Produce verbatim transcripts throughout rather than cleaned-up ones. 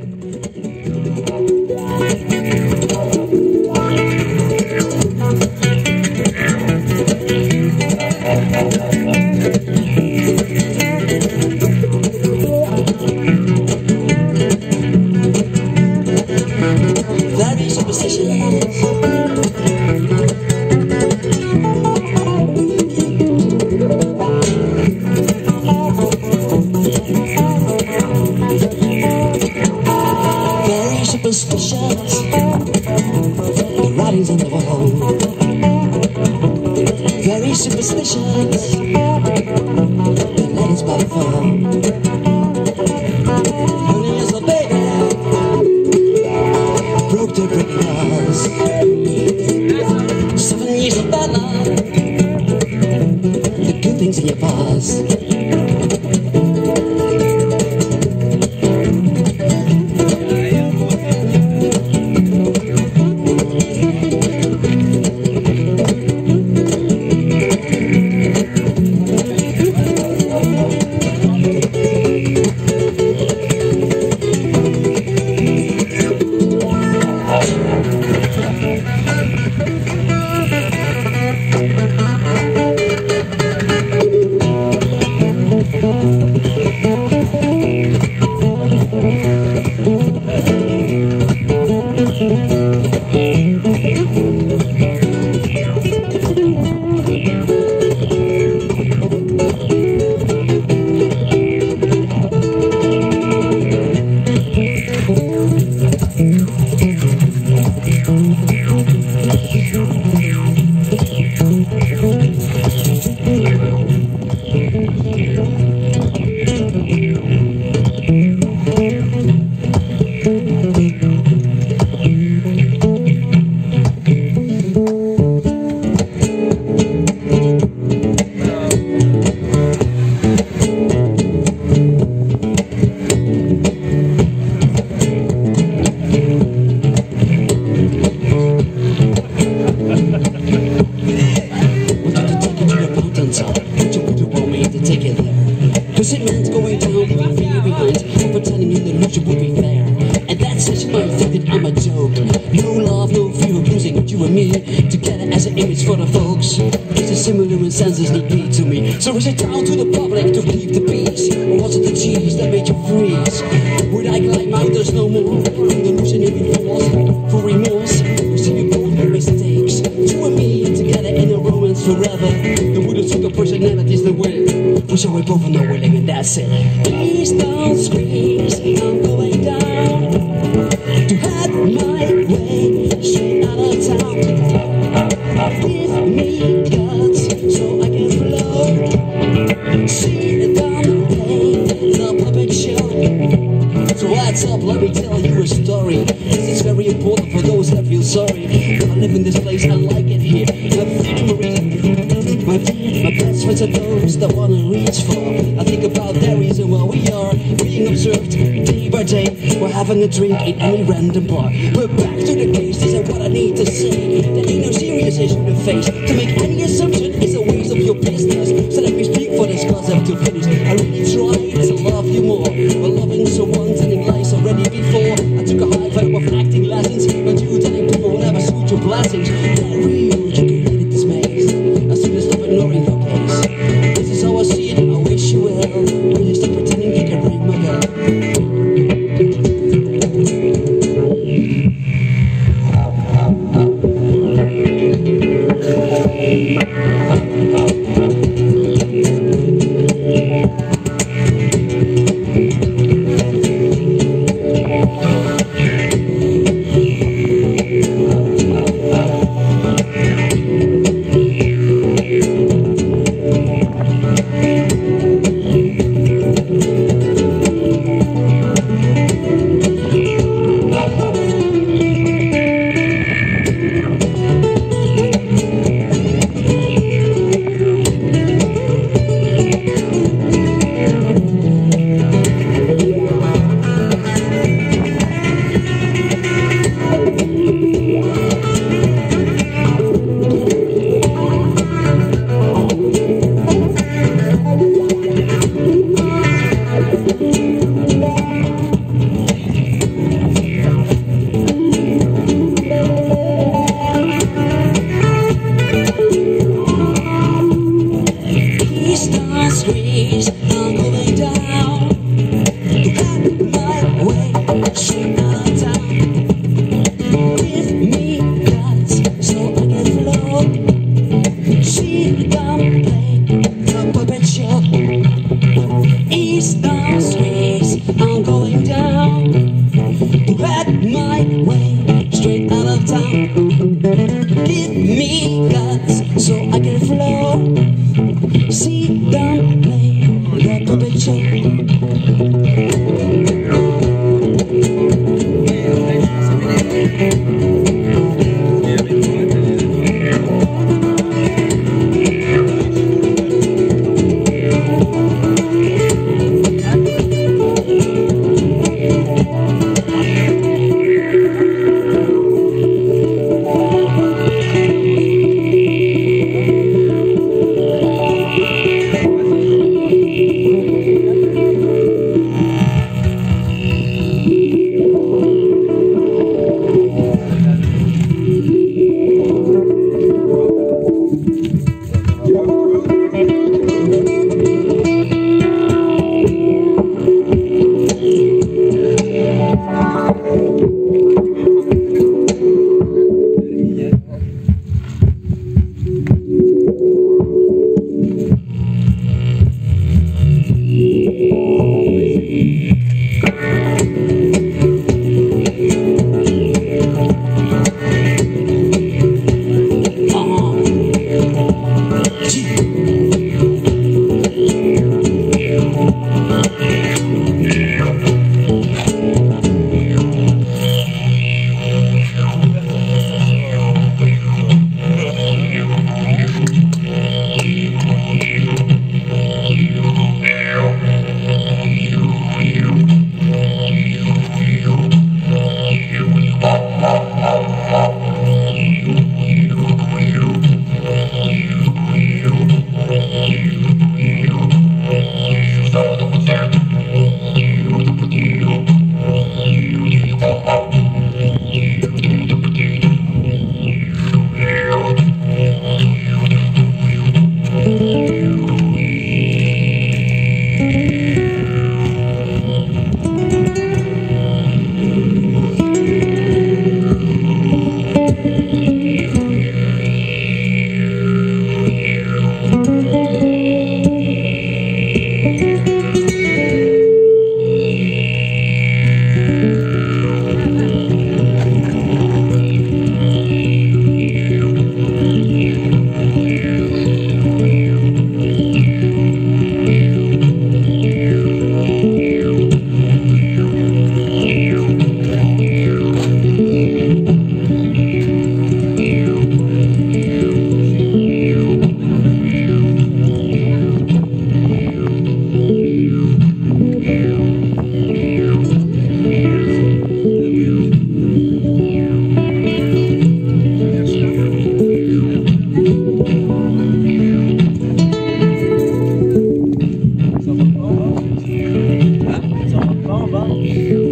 Superstitions, the writings on the wall. Very superstitious, the letters by the phone. Honey as a baby broke the breaking laws. Seven years of bad luck, the good things in your past. Cause it meant going down with your finger behind, pretending in the illusion would be fair. And that's such my think that I'm a joke. No love, no fear of losing you and me together as an image for the folks. It's a similar in senses need be to me. So is it down to the public to keep the peace? Or was it the cheese that made you freeze? Would I climb mountains no more? From the illusion if it was for remorse. We see you both make mistakes. You and me together in a romance forever. The would have took the personalities that win. We shall we both know willing and that's it. Please don't squeeze, I'm going down to have my way straight out of town. Give me guts so I can float. See down the pain, the puppet show. So what's up, let me tell you a story. This is very important for those that feel sorry. I live in this place, I like it here. My memories, my, my best friends are those that wanna reach for. I think about their reason why we are being observed day by day. We're having a drink in any random bar. We're back to the case, this is what I need to say. There ain't no serious issue to face. To make any assumption is a waste of your business. So let me speak for this cause I'm too finished. I really tried to love you more. But loving someone telling lies already before. I took a high vibe of acting lessons. But you telling people will never suit your blessings. That real, you created this maze. I soon as stop ignoring your case. This is how I see it, I wish you well. Will you stop pretending you can ring my bell?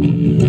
you.